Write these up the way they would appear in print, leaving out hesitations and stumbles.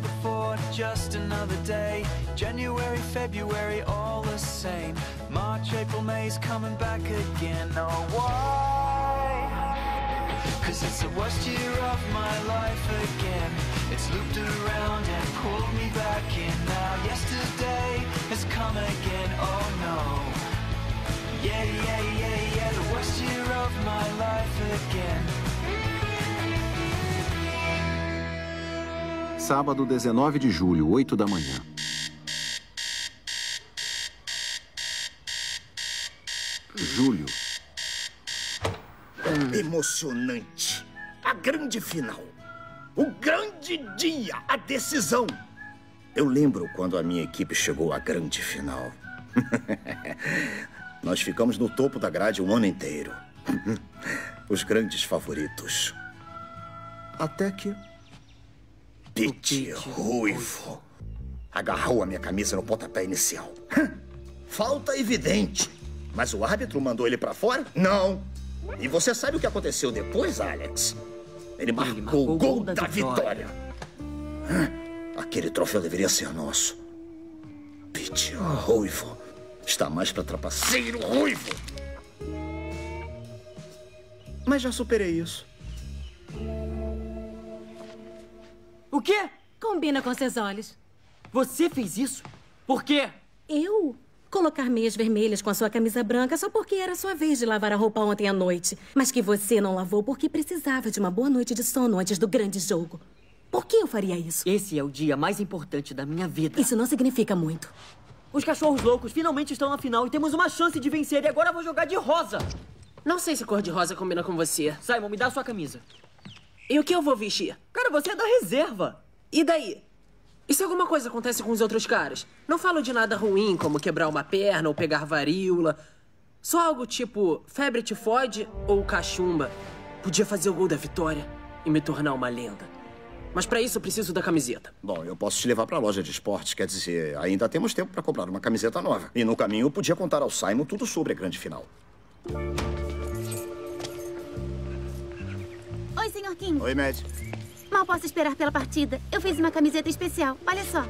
before, just another day. January, February, all the same. March, April, May's coming back again. Oh, why? 'Cause it's the worst year of my life again. It's looped around and pulled me back in. Now yesterday has come again, oh no. Yeah, yeah, yeah, yeah, the worst year of my life again. Sábado, 19 de julho, 8 da manhã. Julho. Emocionante. A grande final. O grande dia, a decisão. Eu lembro quando a minha equipe chegou à grande final. Nós ficamos no topo da grade um ano inteiro. Os grandes favoritos. Até que... Pete Ruivo agarrou a minha camisa no pontapé inicial. Falta evidente. Mas o árbitro mandou ele pra fora? Não. E você sabe o que aconteceu depois, Alex? Ele marcou o gol da vitória. Aquele troféu deveria ser nosso. Pete Ruivo está mais pra trapaceiro ruivo. Mas já superei isso. O quê? Combina com seus olhos. Você fez isso? Por quê? Eu? Colocar meias vermelhas com a sua camisa branca só porque era sua vez de lavar a roupa ontem à noite. Mas que você não lavou porque precisava de uma boa noite de sono antes do grande jogo. Por que eu faria isso? Esse é o dia mais importante da minha vida. Isso não significa muito. Os cachorros loucos finalmente estão na final e temos uma chance de vencer. E agora eu vou jogar de rosa. Não sei se cor de rosa combina com você. Simon, me dá a sua camisa. E o que eu vou vestir? Cara, você é da reserva. E daí? E se alguma coisa acontece com os outros caras? Não falo de nada ruim, como quebrar uma perna ou pegar varíola. Só algo tipo febre tifoide ou cachumba. Podia fazer o gol da vitória e me tornar uma lenda. Mas pra isso eu preciso da camiseta. Bom, eu posso te levar pra loja de esportes. Quer dizer, ainda temos tempo pra comprar uma camiseta nova. E no caminho eu podia contar ao Simon tudo sobre a grande final. Oi, Sr. King. Oi, Mad. Mal posso esperar pela partida. Eu fiz uma camiseta especial. Olha só.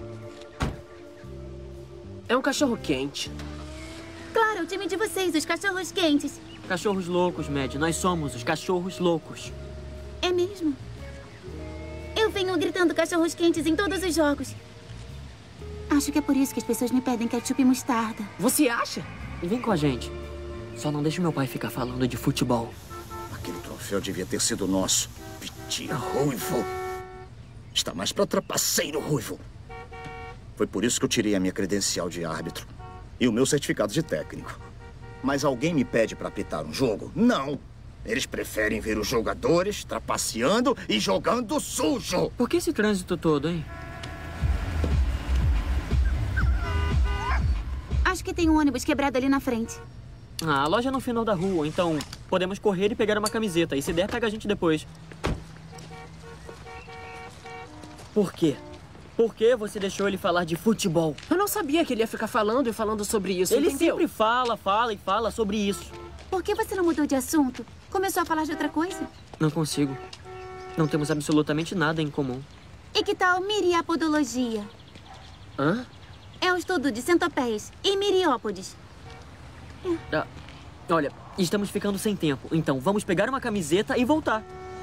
É um cachorro quente. Claro, o time de vocês, os cachorros quentes. Cachorros loucos, Mad. Nós somos os cachorros loucos. É mesmo? Eu venho gritando cachorros quentes em todos os jogos. Acho que é por isso que as pessoas me pedem ketchup e mostarda. Você acha? Vem com a gente. Só não deixe meu pai ficar falando de futebol. Aquele troféu devia ter sido nosso. Pete Ruivo. Está mais pra trapaceiro ruivo. Foi por isso que eu tirei a minha credencial de árbitro. E o meu certificado de técnico. Mas alguém me pede pra apitar um jogo? Não. Eles preferem ver os jogadores trapaceando e jogando sujo. Por que esse trânsito todo, hein? Acho que tem um ônibus quebrado ali na frente. Ah, a loja é no final da rua, então podemos correr e pegar uma camiseta. E se der, pega a gente depois. Por quê? Por que você deixou ele falar de futebol? Eu não sabia que ele ia ficar falando e falando sobre isso, Ele entendeu? sempre fala sobre isso. Por que você não mudou de assunto? Começou a falar de outra coisa? Não consigo. Não temos absolutamente nada em comum. E que tal miriapodologia? Hã? É um estudo de centopeias e miriópodes. Ah, olha, estamos ficando sem tempo. Então, vamos pegar uma camiseta e voltar.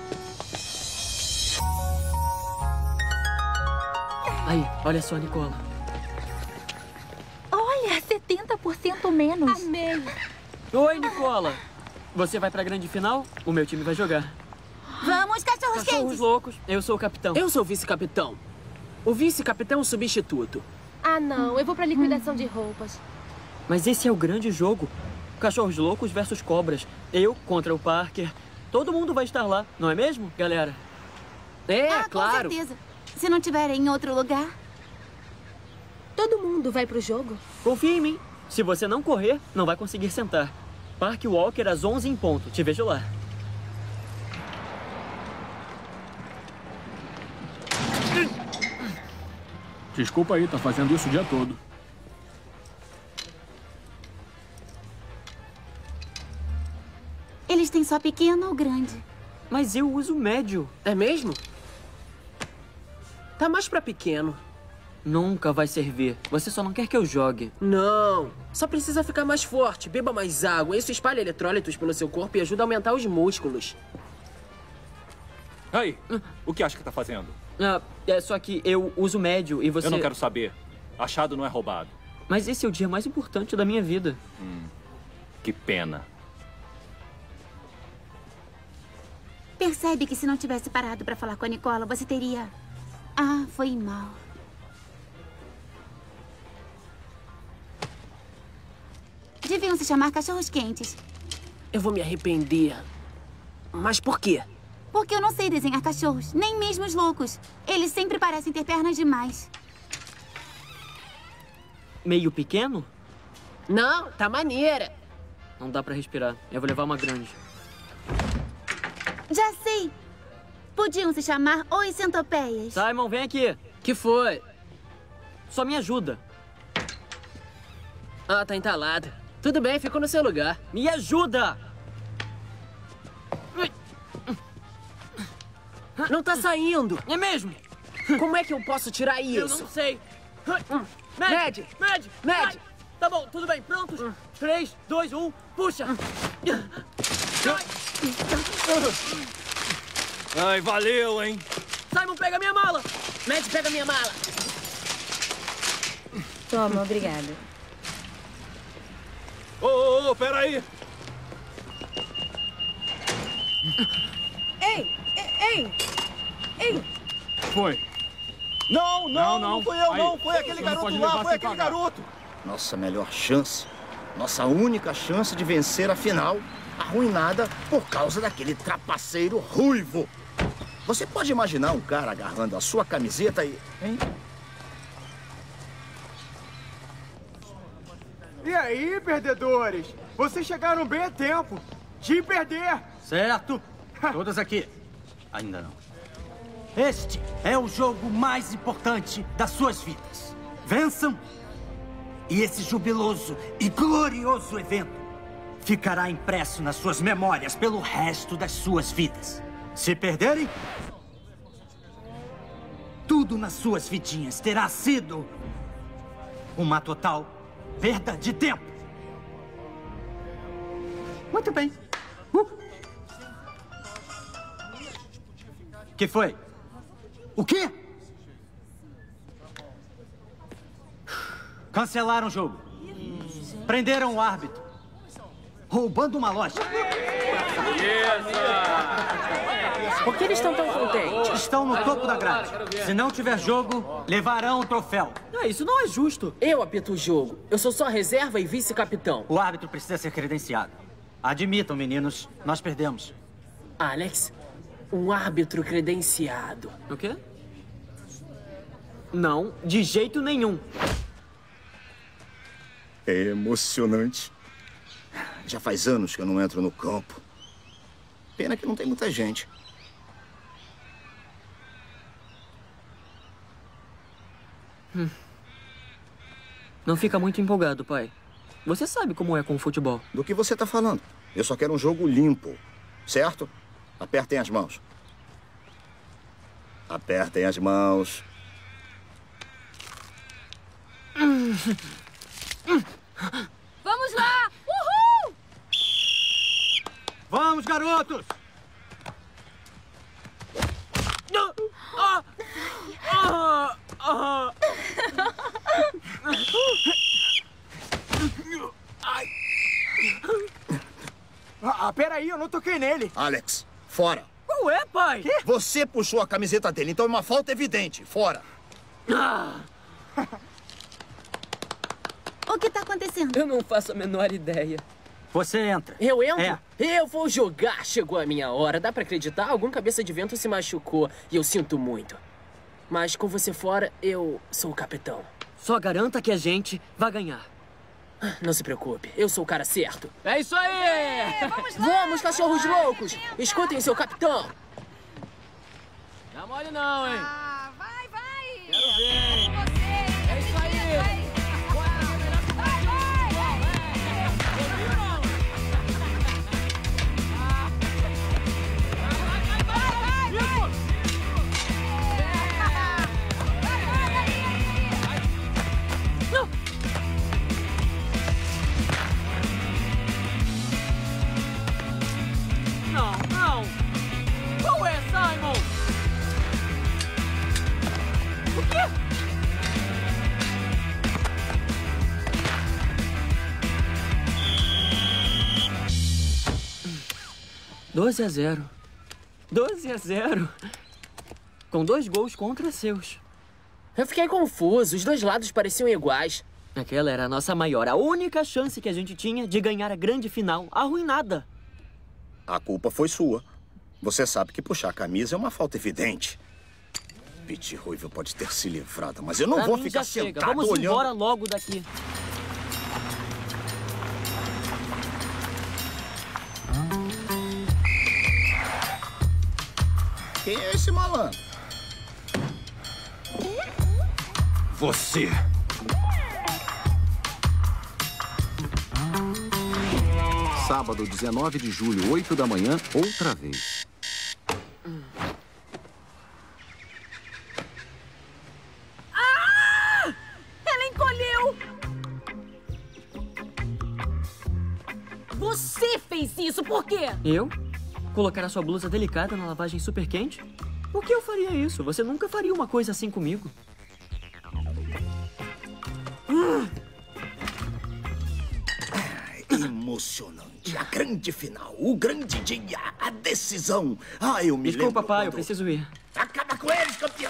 Aí, olha só, Nicola. Olha, 70% menos. Amei. Oi, Nicola. Você vai pra grande final? O meu time vai jogar. Vamos, cachorros Cachorros quentes. loucos. Eu sou o capitão. Eu sou o vice-capitão. O vice-capitão substituto. Ah, não. Eu vou pra liquidação de roupas. Mas esse é o grande jogo. Cachorros loucos versus cobras. Eu contra o Parker. Todo mundo vai estar lá, não é mesmo, galera? É, Com claro. certeza. Se não tiver em outro lugar. Todo mundo vai pro jogo? Confia em mim. Se você não correr, não vai conseguir sentar. Parque Walker às 11 em ponto. Te vejo lá. Desculpa aí, tá fazendo isso o dia todo. Eles têm só pequeno ou grande? Mas eu uso médio. É mesmo? Tá mais pra pequeno. Nunca vai servir. Você só não quer que eu jogue. Não. Só precisa ficar mais forte. Beba mais água. Isso espalha eletrólitos pelo seu corpo e ajuda a aumentar os músculos. Aí, o que acha que tá fazendo? É só que eu uso médio e você... Eu não quero saber. Achado não é roubado. Mas esse é o dia mais importante da minha vida. Que pena. Percebe que se não tivesse parado pra falar com a Nicola, você teria... Ah, foi mal. Deviam se chamar cachorros quentes. Eu vou me arrepender. Mas por quê? Porque eu não sei desenhar cachorros, nem mesmo os loucos. Eles sempre parecem ter pernas demais. Meio pequeno? Não, tá maneira. Não dá pra respirar. Eu vou levar uma grande. Já sei. Podiam se chamar Oi Centopeias. Simon, vem aqui. Que foi? Só me ajuda. Ah, tá entalada. Tudo bem, ficou no seu lugar. Me ajuda! Não tá saindo. É mesmo? Como é que eu posso tirar isso? Eu não sei. Ned! Ned! Tá bom, tudo bem. Prontos? 3, 2, 1, puxa! Ai, valeu, hein? Simon, pega minha mala! Ned, pega minha mala! Toma, obrigada. Ô, peraí! Ei! Foi. Não fui eu, Aí, não. Foi aquele você não garoto pode lá, levar foi sem aquele pagar. garoto. Nossa melhor chance. Nossa única chance de vencer a final. Arruinada por causa daquele trapaceiro ruivo. Você pode imaginar um cara agarrando a sua camiseta e... Hein? E aí, perdedores? Vocês chegaram bem a tempo de perder. Certo. Todas aqui. Ainda não. Este é o jogo mais importante das suas vidas. Vençam e esse jubiloso e glorioso evento ficará impresso nas suas memórias pelo resto das suas vidas. Se perderem, tudo nas suas vidinhas terá sido uma total perda de tempo. Muito bem. Que foi? O quê? Cancelaram o jogo. Prenderam o árbitro. Roubando uma loja. Por que eles estão tão contentes? Estão no topo da grade. Se não tiver jogo, levarão o troféu. Isso não é justo. Eu apito o jogo. Eu sou só reserva e vice-capitão. O árbitro precisa ser credenciado. Admitam, meninos, nós perdemos. Alex, um árbitro credenciado. O quê? Não, de jeito nenhum. É emocionante. Já faz anos que eu não entro no campo. Pena que não tem muita gente. Não fica muito empolgado, pai. Você sabe como é com o futebol. Do que você tá falando? Eu só quero um jogo limpo, certo? Apertem as mãos. Apertem as mãos. Vamos lá! Uhul! Vamos, garotos! Peraí, eu não toquei nele. Alex, fora. Qual é, pai? Você puxou a camiseta dele, então é uma falta evidente. Fora. O que tá acontecendo? Eu não faço a menor ideia. Você entra. Eu entro? É. Eu vou jogar. Chegou a minha hora. Dá pra acreditar? Algum cabeça de vento se machucou. E eu sinto muito. Mas com você fora, eu sou o capitão. Só garanta que a gente vai ganhar. Não se preocupe. Eu sou o cara certo. É isso aí! Vamos, cachorros loucos! Escutem seu capitão. Dá mole não, hein? Vai! Quero ver. É isso aí! 12-0. 12-0. Com 2 gols contra seus. Eu fiquei confuso. Os dois lados pareciam iguais. Aquela era a nossa maior, a única chance que a gente tinha de ganhar a grande final, arruinada. A culpa foi sua. Você sabe que puxar a camisa é uma falta evidente. Pete Ruivo pode ter se livrado, mas eu não vou ficar sentado Vamos olhando... embora logo daqui. Quem é esse malandro? Você. Sábado, 19 de julho, 8 da manhã, outra vez. Ah! Ela encolheu! Você fez isso, por quê? Eu? Colocar a sua blusa delicada na lavagem super quente? Por que eu faria isso? Você nunca faria uma coisa assim comigo. Emocionante. A grande final. O grande dia. A decisão. Ah, eu me Desculpa, lembro pai. quando... Eu preciso ir. Acaba com eles, campeão!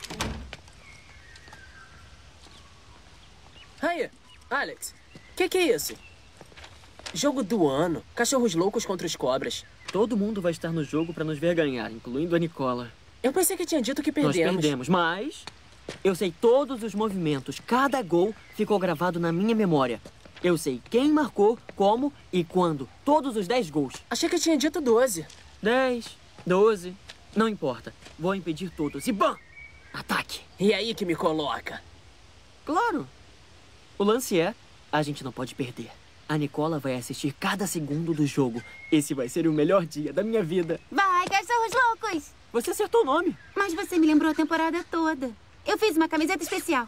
Aí, Alex. Que é isso? Jogo do ano. Cachorros loucos contra os cobras. Todo mundo vai estar no jogo pra nos ver ganhar, incluindo a Nicola. Eu pensei que tinha dito que perdemos. Nós perdemos, mas... eu sei todos os movimentos. Cada gol ficou gravado na minha memória. Eu sei quem marcou, como e quando. Todos os 10 gols. Achei que tinha dito 12. 10, 12... não importa. Vou impedir todos. E bam! Ataque. E aí que me coloca? Claro. O lance é... a gente não pode perder. A Nicola vai assistir cada segundo do jogo. Esse vai ser o melhor dia da minha vida. Vai, cachorros loucos! Você acertou o nome. Mas você me lembrou a temporada toda. Eu fiz uma camiseta especial.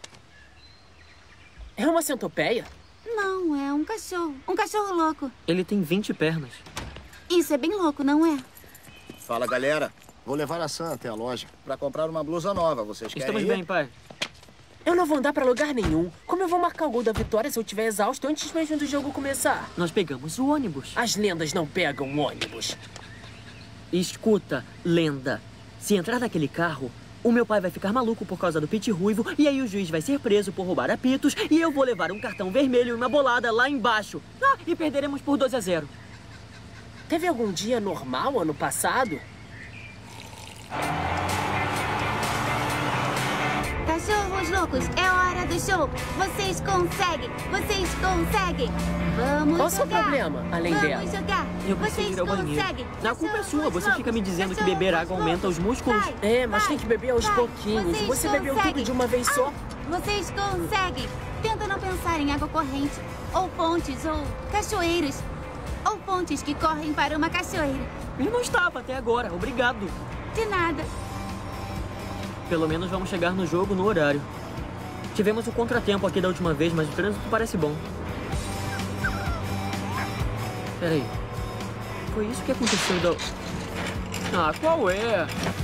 É uma centopeia? Não, é um cachorro. Um cachorro louco. Ele tem 20 pernas. Isso é bem louco, não é? Fala, galera. Vou levar a Sam até a loja pra comprar uma blusa nova. Vocês querem Estamos ir? bem, pai. Eu não vou andar pra lugar nenhum. Como eu vou marcar o gol da vitória se eu estiver exausto antes mesmo do jogo começar? Nós pegamos o ônibus. As lendas não pegam ônibus. Escuta, lenda. Se entrar naquele carro, o meu pai vai ficar maluco por causa do Pete Ruivo, e aí o juiz vai ser preso por roubar apitos, e eu vou levar um cartão vermelho e uma bolada lá embaixo. Ah, e perderemos por 2-0. Teve algum dia normal ano passado? Cachorros loucos, é hora do show. Vocês conseguem, vocês conseguem. Vamos Qual o seu jogar. problema, além dela? Vamos jogar. Eu preciso Vocês ir ao banheiro. conseguem. A culpa é sua. Você fica me dizendo que beber água aumenta os músculos. É, mas tem que beber aos pouquinhos. Vocês Você bebeu conseguem. tudo de uma vez só? Vocês conseguem. Tenta não pensar em água corrente, ou pontes, ou cachoeiras, ou pontes que correm para uma cachoeira. Eu não estava até agora. Obrigado. De nada. Pelo menos vamos chegar no jogo no horário. Tivemos um contratempo aqui da última vez, mas o trânsito parece bom. Peraí. Foi isso que aconteceu da... Ah, qual é?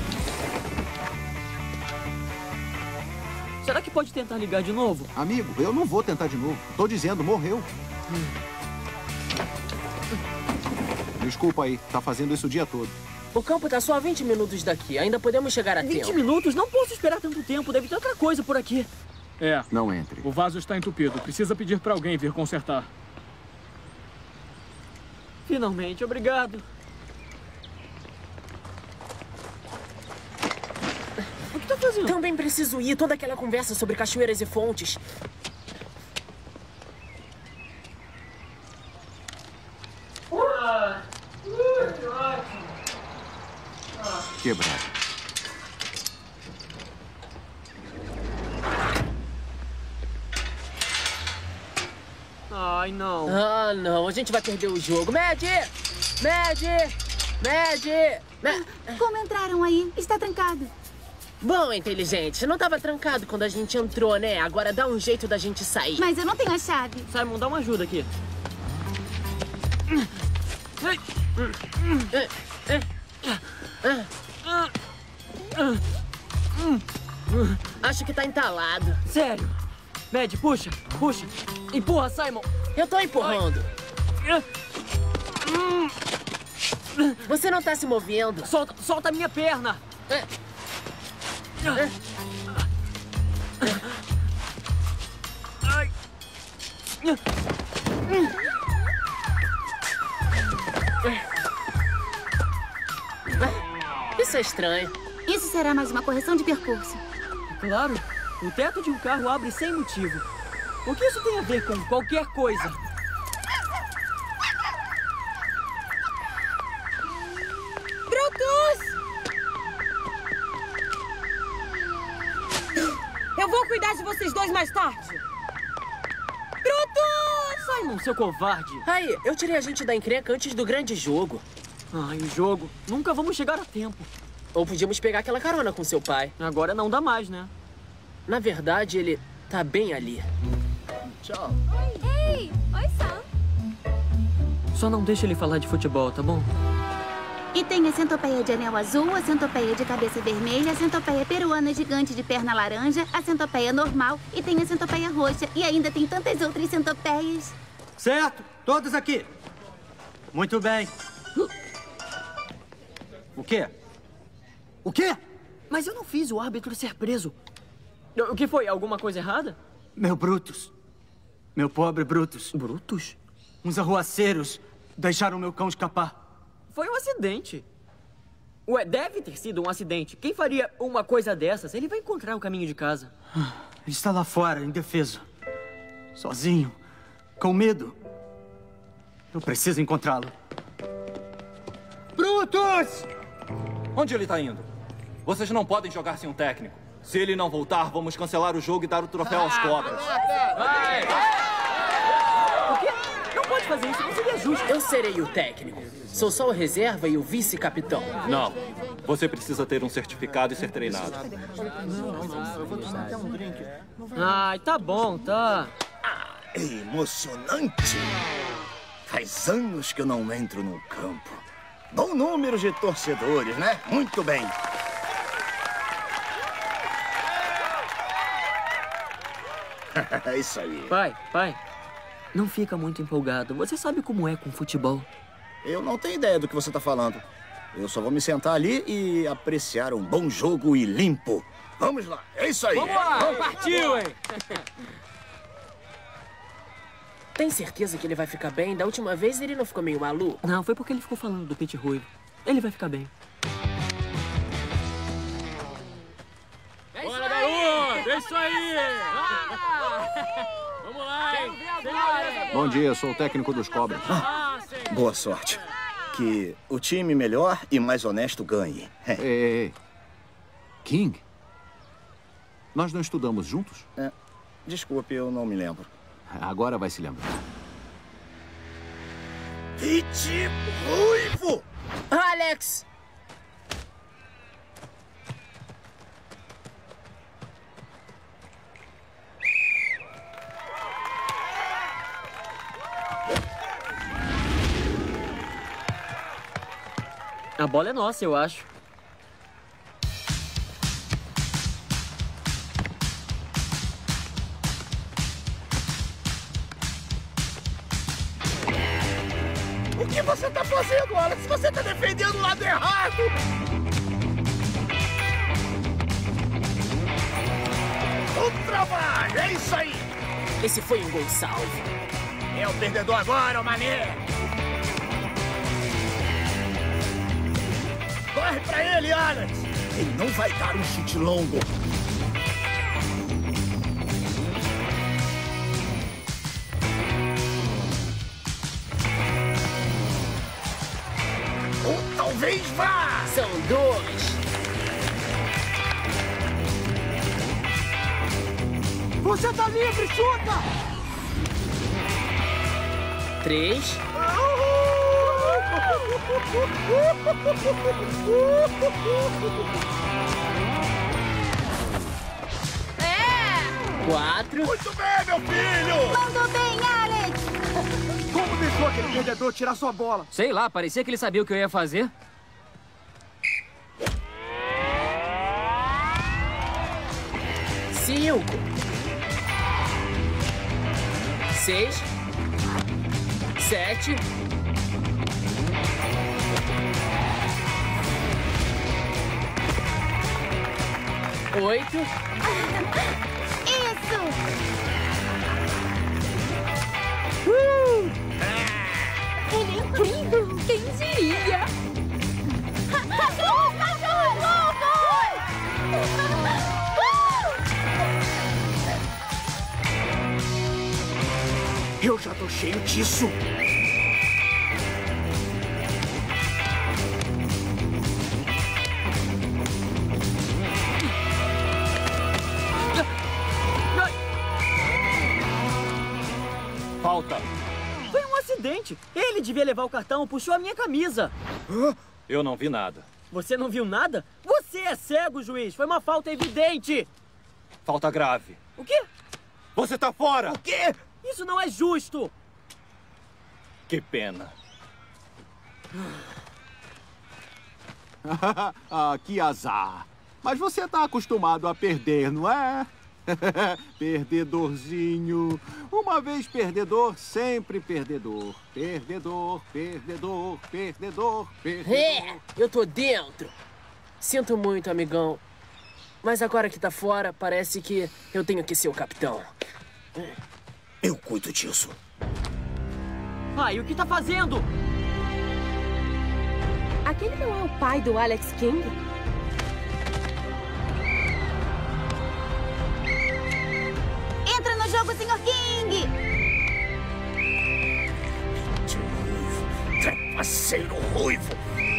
Será que pode tentar ligar de novo? Amigo, eu não vou tentar de novo. Tô dizendo, morreu. Desculpa aí, tá fazendo isso o dia todo. O campo tá só a 20 minutos daqui. Ainda podemos chegar a 20 tempo. minutos? Não posso esperar tanto tempo. Deve ter outra coisa por aqui. É. Não entre. O vaso está entupido. Precisa pedir para alguém vir consertar. Finalmente, obrigado. O que tá fazendo? Também preciso ir. Toda aquela conversa sobre cachoeiras e fontes. Quebrado. Ai, não. Ah, não. A gente vai perder o jogo. Mad! Como entraram aí? Está trancado. Bom, inteligente. Não estava trancado quando a gente entrou, né? Agora dá um jeito da gente sair. Mas eu não tenho a chave. Simon, dá uma ajuda aqui. Acho que tá entalado. Sério. Mad, puxa, puxa. Empurra, Simon. Eu tô empurrando. Você não tá se movendo. Solta a minha perna. Ai. Isso é estranho. Isso será mais uma correção de percurso. Claro, o teto de um carro abre sem motivo. O que isso tem a ver com qualquer coisa? Brutus! Eu vou cuidar de vocês dois mais tarde. Brutus! Simon, seu covarde. Aí, eu tirei a gente da encrenca antes do grande jogo. Ai, o jogo. Nunca vamos chegar a tempo. Ou podíamos pegar aquela carona com seu pai. Agora não dá mais, né? Na verdade, ele tá bem ali. Tchau. Ei! Oi, Sam. Só não deixa ele falar de futebol, tá bom? E tem a centopeia de anel azul, a centopeia de cabeça vermelha, a centopeia peruana gigante de perna laranja, a centopeia normal e tem a centopeia roxa. E ainda tem tantas outras centopeias. Certo, todos aqui. Muito bem. O quê? O quê? Mas eu não fiz o árbitro ser preso. O que foi? Alguma coisa errada? Meu Brutus. Meu pobre Brutus. Brutus? Uns arruaceiros deixaram meu cão escapar. Foi um acidente. Ué, deve ter sido um acidente. Quem faria uma coisa dessas? Ele vai encontrar o caminho de casa. Ele está lá fora, indefeso. Sozinho. Com medo. Eu preciso encontrá-lo. Brutus! Onde ele está indo? Vocês não podem jogar sem um técnico. Se ele não voltar, vamos cancelar o jogo e dar o troféu aos cobras. O quê? Não pode fazer isso, não seria justo. Eu serei o técnico. Sou só o reserva e o vice-capitão. Não. Você precisa ter um certificado e ser treinado. Ai, tá bom, tá. É emocionante. Faz anos que eu não entro no campo. Bom número de torcedores, né? Muito bem. É isso aí. Pai, não fica muito empolgado. Você sabe como é com futebol. Eu não tenho ideia do que você está falando. Eu só vou me sentar ali e apreciar um bom jogo e limpo. Vamos lá, é isso aí. Vamos lá, partiu, hein? Tem certeza que ele vai ficar bem? Da última vez ele não ficou meio maluco? Não, foi porque ele ficou falando do Pete Ruivo. Ele vai ficar bem. Bora, garoto! É isso aí! Vamos lá, hein? Bom dia, sou o técnico dos Cobras. Boa sorte. Que o time melhor e mais honesto ganhe. Ei. King? Nós não estudamos juntos? Desculpe, eu não me lembro. Agora vai se lembrar. Pete Ruivo! Alex! A bola é nossa, eu acho. O que você tá fazendo, Alex? Você tá defendendo o lado errado! O trabalho, é isso aí! Esse foi um gol salvo. É o perdedor agora, ô mané! Corre pra ele, Alex! Ele não vai dar um chute longo. Ou talvez vá! São dois. Você tá livre, chuta! 3. É! 4. Muito bem, meu filho! Mandou bem, Alex! Como deixou aquele perdedor tirar sua bola? Sei lá, parecia que ele sabia o que eu ia fazer. 5. 6. 7. 8. Isso! Ele é incrível! Quem diria? Cachorro! Cachorro! Eu já tô cheio disso. Falta. Foi um acidente. Ele devia levar o cartão, puxou a minha camisa. Eu não vi nada. Você não viu nada? Você é cego, juiz. Foi uma falta evidente. Falta grave. O quê? Você tá fora! O quê? Isso não é justo. Que pena. Ah, que azar. Mas você tá acostumado a perder, não é? Perdedorzinho. Uma vez perdedor, sempre perdedor. Perdedor, perdedor, perdedor, perdedor. É, eu tô dentro. Sinto muito, amigão. Mas agora que tá fora, parece que eu tenho que ser o capitão. Eu cuido disso. Ai, o que tá fazendo? Aquele não é o pai do Alex King? Entra no jogo, Sr. King! Trapaceiro ruivo!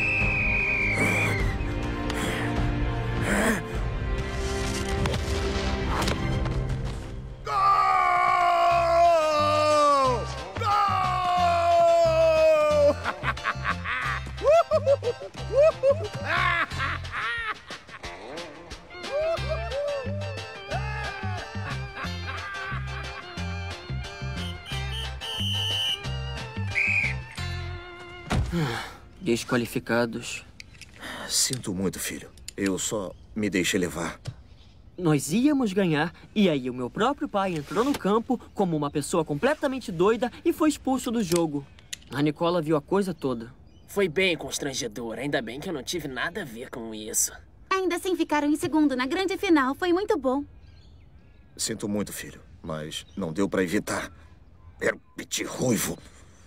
Desqualificados. Sinto muito, filho. Eu só me deixei levar. Nós íamos ganhar, e aí o meu próprio pai entrou no campo como uma pessoa completamente doida e foi expulso do jogo. A Nicola viu a coisa toda. Foi bem constrangedor. Ainda bem que eu não tive nada a ver com isso. Ainda assim ficaram em segundo na grande final. Foi muito bom. Sinto muito, filho. Mas não deu pra evitar. Era um piti ruivo.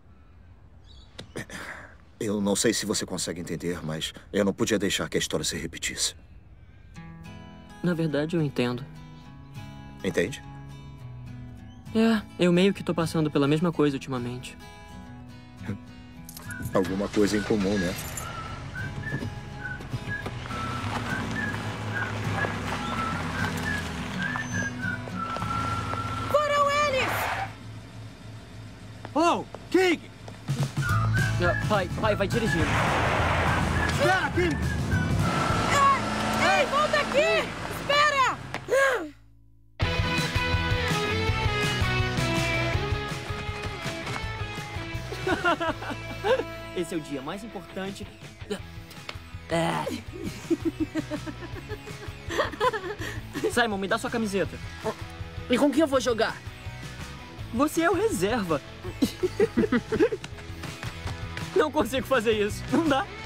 Eu não sei se você consegue entender, mas eu não podia deixar que a história se repetisse. Na verdade, eu entendo. Entende? É, eu meio que tô passando pela mesma coisa ultimamente. Alguma coisa em comum, né? Foram eles! Oh, King! Pai, vai dirigindo. Espera, King! Ei, volta aqui! Espera! Esse é o dia mais importante. Simon, me dá sua camiseta. E com quem eu vou jogar? Você é o reserva. Não consigo fazer isso. Não dá.